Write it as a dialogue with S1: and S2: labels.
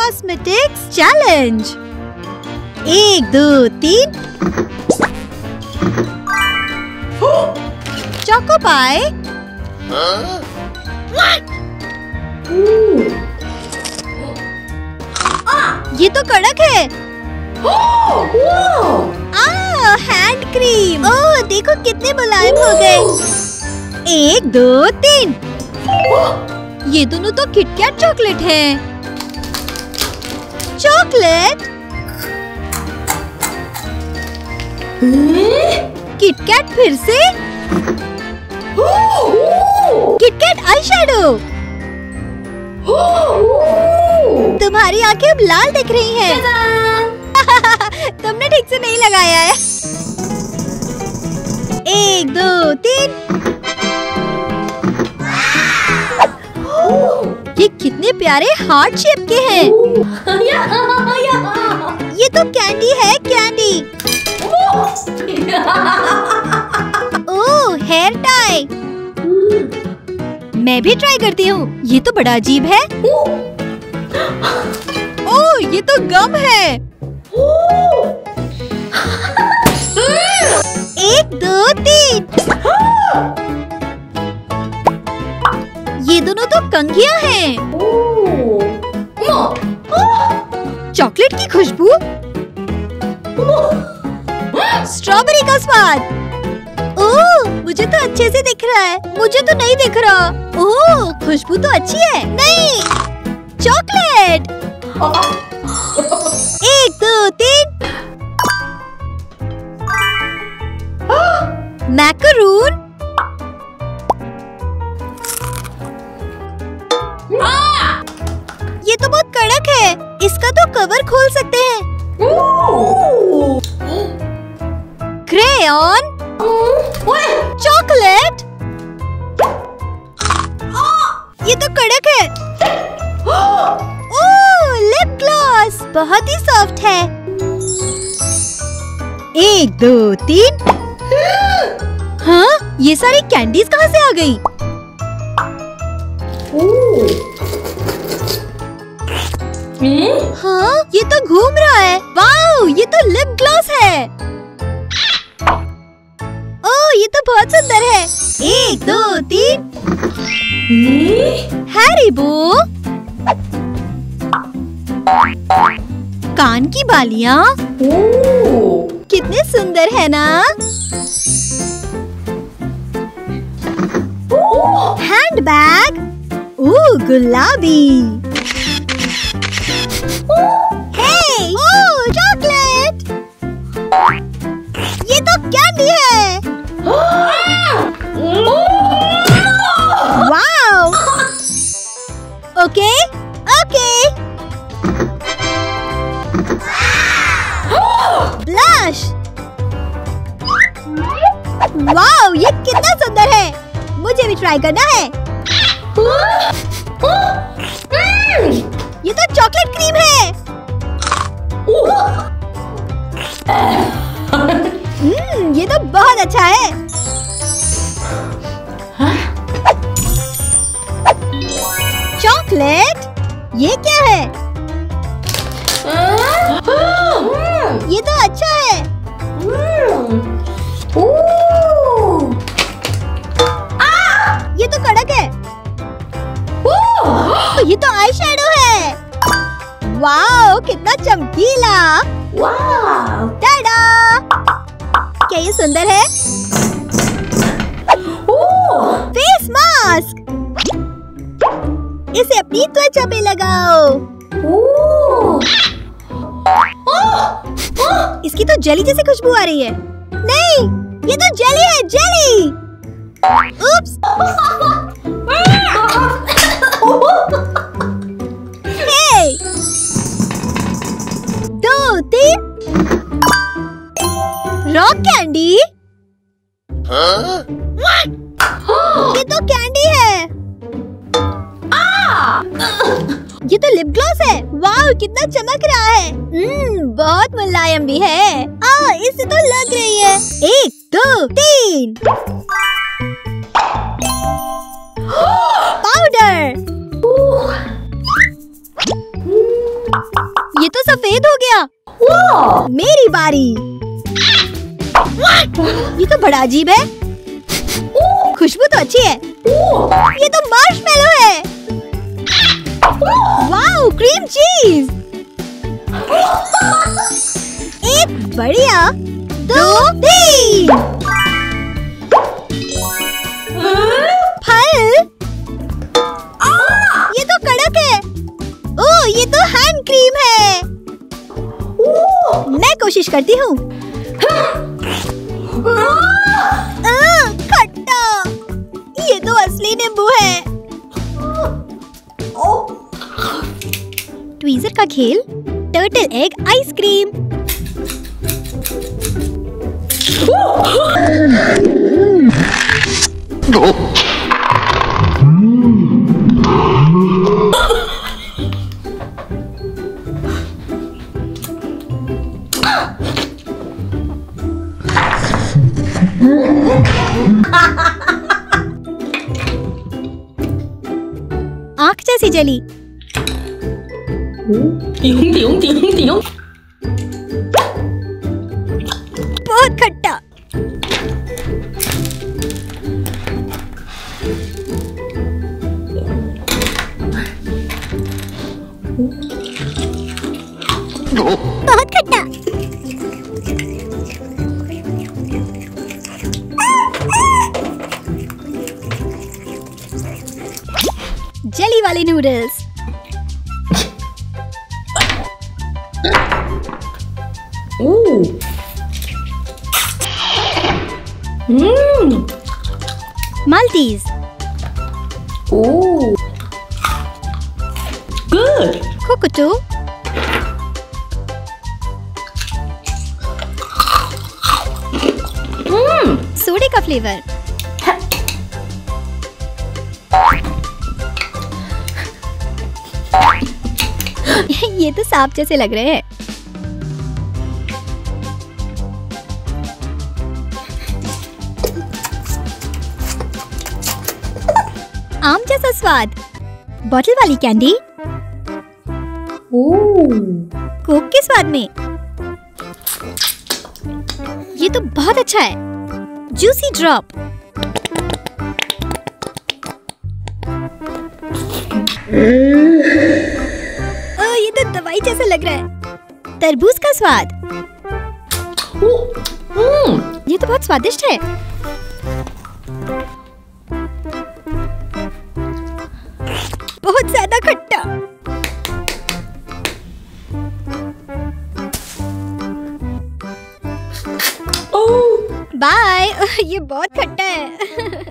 S1: Cosmetics challenge. 1 2 3 choco पाई। ये तो कड़क है। Hand cream. ओह देखो कितने मुलायम हो गए। 1 2 3 ये दोनों तो किटकैट चॉकलेट है। चॉकलेट किटकैट फिर से। KitKat eye shadow. तुम्हारी आंखें अब लाल दिख रही हैं। तुमने ठीक से नहीं लगाया है। 1 2 3 ये कितने प्यारे हार्ट शेप के हैं। ये तो कैंडी है, कैंडी। ओह हेयर टाई। मैं भी ट्राई करती हूँ। ये तो बड़ा अजीब है। ओह ये तो गम है। 1 2 3 ये दोनों तो कंघियाँ हैं। चॉकलेट की खुशबू, स्ट्रॉबेरी का स्वाद। ओह मुझे तो अच्छे से दिख रहा है। मुझे तो नहीं दिख रहा। ओह खुशबू तो अच्छी है। नहीं चॉकलेट। 1 2 3 मैकरून। ये तो बहुत कड़क है। इसका तो कवर खोल सकते हैं। Crayon, chocolate. ये तो कड़क है। ओह लिप ग्लॉस बहुत ही सॉफ्ट है। 1 2 3 हाँ ये सारी कैंडीज कहाँ से आ गई? हाँ ये तो घूम रहा है। वाओ ये तो लिप ग्लॉस है। ओह ये तो बहुत सुंदर है। 1 2 3 हैरिबो। कान की बालियाँ कितने सुंदर है ना। Hand bag. ओह गुलाबी। Hey oh chocolate. ये तो कैंडी है। Wow. Okay okay. Blush. Wow ये कितना सुंदर है। मुझे भी ट्राई करना है। ये तो चॉकलेट क्रीम है। ये तो बहुत अच्छा है। चॉकलेट ये क्या है? ये तो अच्छा है। ये तो कड़क है। ये तो आई शैडो है। वाओ कितना चमकीला। Wow tada. क्या ये सुंदर है? Face mask. इसे अपनी त्वचा पे लगाओ। इसकी तो जेली जैसी खुशबू आ रही है। नहीं ये तो जेली है, jelly. Oops. Hey 2 3 rock candy. ये तो कैंडी है। ये तो लिप ग्लॉस है। वाह कितना चमक रहा है। बहुत मुलायम भी है। इससे तो लग रही है। 1 2 3 पाउडर। ये तो सफेद हो गया। मेरी बारी। ये तो बड़ा अजीब है। खुशबू तो अच्छी है। ये तो मार्शमेलो है। Wow, cream cheese. एक बढ़िया, 2 3 फल। ये तो कड़क है। ओह, ये तो हैंड क्रीम है। मैं कोशिश करती हूँ। खट्टा। ये तो असली नींबू है। ट्वीजर का खेल, टर्टल एग आइसक्रीम। आँख जैसी जली। बहुत खट्टा। बहुत खट्टा। जली वाले नूडल्स। माल्टीज।
S2: Good.
S1: कोकोटो। सोडे का फ्लेवर। ये तो सांप जैसे लग रहे हैं। आम जैसा स्वाद। बॉटल वाली कैंडी। कोक के स्वाद में। ये तो बहुत अच्छा है। Juicy drop. ये तो दवाई जैसा लग रहा है। तरबूज का स्वाद। ये तो बहुत स्वादिष्ट है। बहुत ज्यादा खट्टा। बाय। ये बहुत खट्टा है।